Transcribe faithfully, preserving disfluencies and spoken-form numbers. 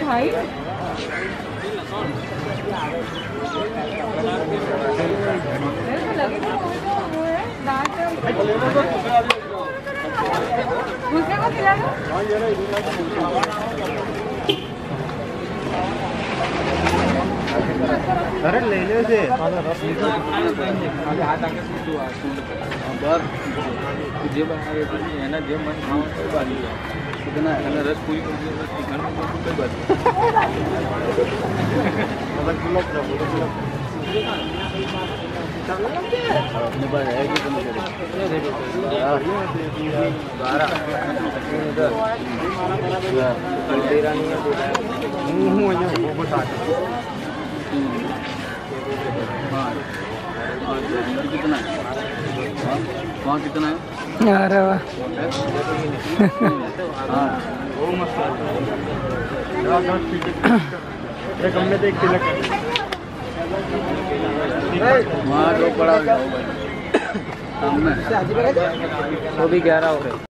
भाई लगे वो है दांत दूसरे को खिला दो। अरे ले ले से जे है ना जे मन खाओ तो बात कितना है रस पूरी कर दिया रस चिकन में कोई बात अपने पास है कि तुम कितना वहाँ कितना है? अरे वाह वहाँ जो पड़ा वो भी ग्यारह हो गए।